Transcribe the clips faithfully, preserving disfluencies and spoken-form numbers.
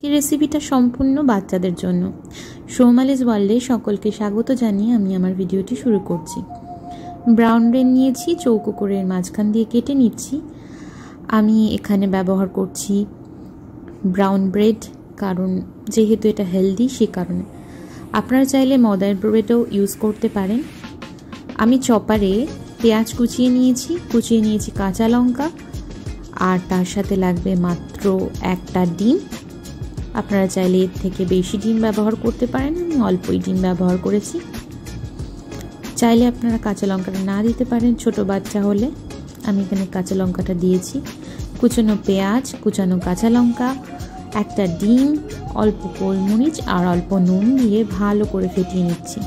এই রেসিপিটা সম্পূর্ণ বাচ্চাদের জন্য। সৌমালিস ওয়ার্ল্ডে সকলকে স্বাগত জানিয়ে আমি আমার ভিডিওটি শুরু করছি। ব্রাউন ব্রেড নিয়েছি, চৌকো করে এর মাঝখান দিয়ে কেটে নিচ্ছি। আমি এখানে ব্যবহার করছি ব্রাউন ব্রেড, কারণ যেহেতু এটা হেলদি সে কারণে। আপনারা চাইলে ময়দার ব্রেডও ইউজ করতে পারেন। আমি চপারে পেঁয়াজ কুচিয়ে নিয়েছি, কুচিয়ে নিয়েছি কাঁচা লঙ্কা, আর তার সাথে লাগবে মাত্র একটা ডিম। আপনারা চাইলে এর থেকে বেশি ডিম ব্যবহার করতে পারেন, আমি অল্পই ডিম ব্যবহার করেছি। চাইলে আপনারা কাঁচা লঙ্কাটা না দিতে পারেন ছোট বাচ্চা হলে। আমি এখানে কাঁচা লঙ্কাটা দিয়েছি। কুচানো পেঁয়াজ, কুচানো কাঁচা লঙ্কা, একটা ডিম, অল্প গোলমরিচ আর অল্প নুন দিয়ে ভালো করে ফেটিয়ে নিচ্ছি।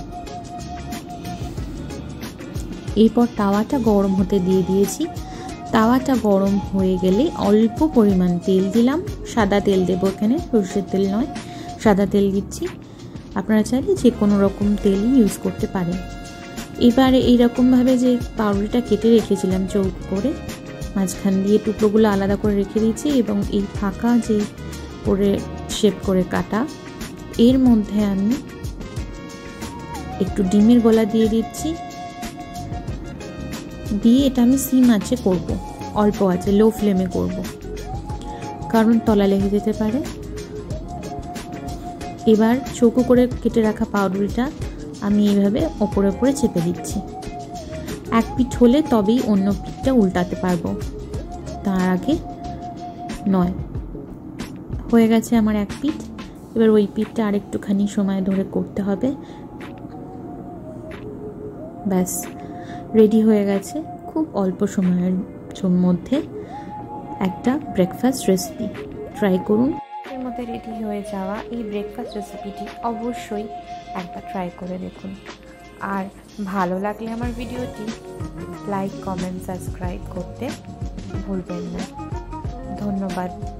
এরপর তাওয়াটা গরম হতে দিয়ে দিয়েছি। তাওয়াটা গরম হয়ে গেলে অল্প পরিমাণ তেল দিলাম। সাদা তেল দেবো এখানে, সরষের তেল নয়, সাদা তেল দিচ্ছি। আপনারা চাইলে যে কোনো রকম তেলই ইউজ করতে পারেন। এবারে এইরকমভাবে যে পাউরুটিটা কেটে রেখেছিলাম চৌকো করে, মাঝখান দিয়ে টুকরোগুলো আলাদা করে রেখে দিয়েছি এবং এই ফাঁকা যে করে শেপ করে কাটা, এর মধ্যে আমি একটু ডিমের গোলা দিয়ে দিচ্ছি। দিয়ে এটা আমি সিম আঁচে করব, অল্প আছে, লো ফ্লেমে করব, কারণ তলা লেগে যেতে পারে। এবার চৌকো করে কেটে রাখা পাউরুটিটা আমি এইভাবে ওপরে ওপরে চেপে দিচ্ছি। এক পিঠ হলে তবেই অন্য পিঠটা উল্টাতে পারবো, তার আগে নয়। হয়ে গেছে আমার এক পিঠ। এবার ওই পিঠটা আরেকটুখানি সময় ধরে করতে হবে। ব্যাস, রেডি হয়ে গেছে খুব অল্প সময়ের মধ্যে একটা ব্রেকফাস্ট রেসিপি। ট্রাই করুন। এর মধ্যে রেডি হয়ে যাওয়া এই ব্রেকফাস্ট রেসিপিটি অবশ্যই একবার ট্রাই করে দেখুন। আর ভালো লাগলে আমার ভিডিওটি লাইক, কমেন্ট, সাবস্ক্রাইব করতে ভুলবেন না। ধন্যবাদ।